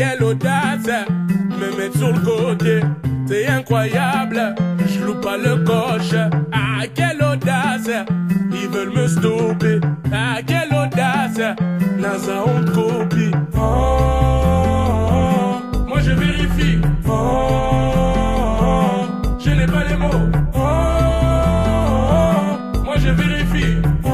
quelle audace, me mettre sur le côté, c'est incroyable, je loupe pas le coche. Ah, quelle audace, ils veulent me stopper. Ah, quelle audace, NASA on te copie. Oh, moi je vérifie. Oh, je n'ai pas les mots. Oh, moi je vérifie. Oh,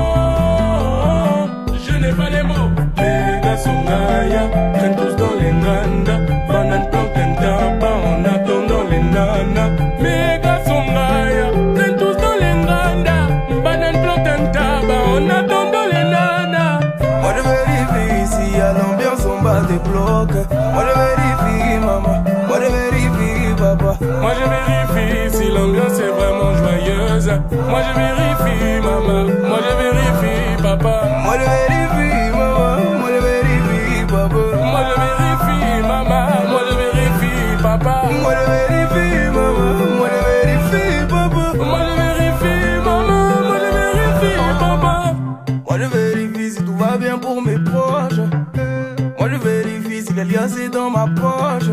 je n'ai pas les mots. Les gars sont gaïa, traînent tous dans les nanas. Banane plantain tabac en attendant les nanas. Mes gars sont gaïa, traînent tous dans les nanas. Banane plantain tabac en attendant les nanas. Moi je vérifie si à l'ambiance on bat des blocs. Moi je vérifie maman, moi je vérifie papa. Moi je vérifie si l'ambiance est vraiment joyeuse. Moi je vérifie maman, moi je vérifie papa. Moi je vérifie maman, moi je vérifie papa. Moi je vérifie maman, moi je vérifie papa. Moi je vérifie maman, moi je vérifie papa. Moi je vérifie maman, moi je vérifie papa. Moi je vérifie si tout va bien pour mes proches. Moi je vérifie si l'alliance est dans ma poche.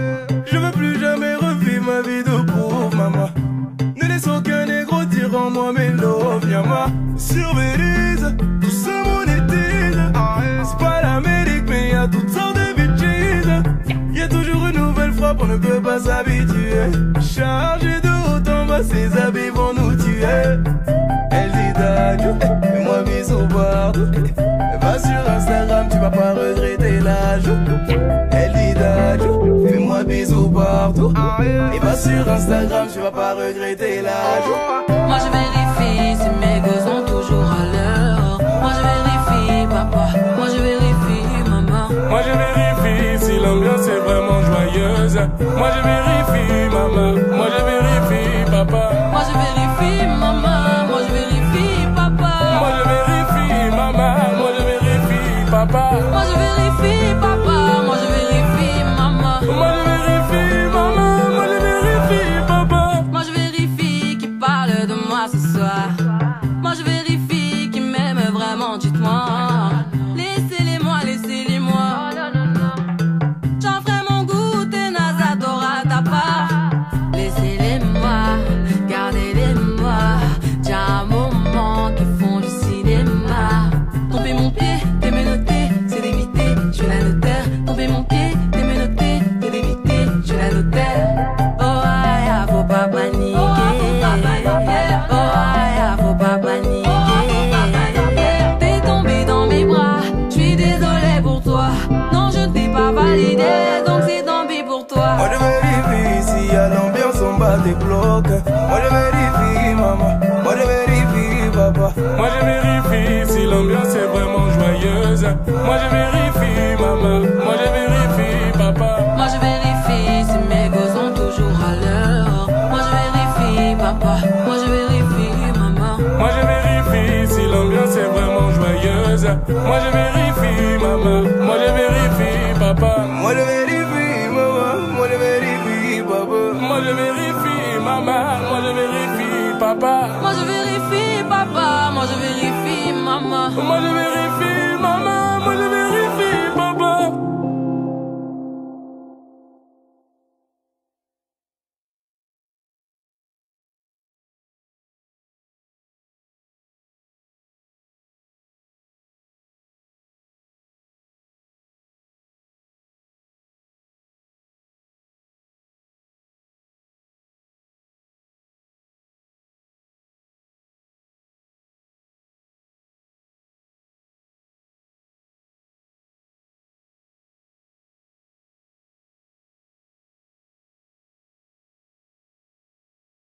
Je veux plus jamais revivre ma vie de pauvre maman. Ne laisse aucun négro dire en moi mes love, viens moi. Sur Belize, tout se monétise. C'est pas l'Amérique mais y'a toutes sortes de bêtises. Y'a toujours une nouvelle frappe, on ne peut pas s'habituer. Chargé de haut en bas, ces habits vont nous tuer. Elle dit d'adio, fais-moi bisous partout. Va sur Instagram, tu vas pas regretter l'ajout. Elle dit d'adio, fais-moi bisous partout. Et va sur Instagram, tu vas pas regretter l'ajout. Moi je vérifie si mes gosses sont toujours à l'heure. Moi je vérifie papa, moi je vérifie maman. Moi je vérifie si l'ambiance est vraiment joyeuse. Moi je vérifie maman, moi je vérifie papa. Moi je vérifie maman, moi je vérifie papa. Moi je vérifie maman, moi je vérifie papa. Moi je vérifie papa, moi je vérifie maman. Moi je vérifie maman, moi je vérifie papa. Moi je vérifie qui parle de moi ce soir. Moi je vérifie qui m'aime vraiment, dites-moi. Laissez-les-moi, laissez-les-moi. J'en ferai mon goûter, NASA t'aura ta part. Laissez-les-moi, gardez-les-moi. J'ai un moment qui font du cinéma. Tomber mon pied, t'es menotté, c'est d'éviter, je la notaire. Tomber mon pied, t'es menotté, t'es d'éviter, je la notaire. Oh aïe, faut pas paniquer. Oh aïe, faut pas paniquer. T'es tombé dans mes bras, je suis désolé pour toi. Non, je ne t'ai pas validé, donc c'est tant pis pour toi. Moi je vérifie si à l'ambiance on bat des blocs. Moi je vérifie maman, moi je vérifie papa. Moi je vérifie si l'ambiance est vraiment joyeuse. Moi je vérifie maman, moi je vérifie papa. Moi je vérifie si mes gosses sont toujours à l'heure. Moi je vérifie papa, moi je vérifie maman. Moi je vérifie si l'ambiance est vraiment joyeuse. Moi je vérifie maman, moi je vérifie papa. Moi je vérifie maman, moi je vérifie papa. Moi je vérifie maman, moi je vérifie papa. Moi je vérifie papa, moi je vérifie maman. Moi je vérifie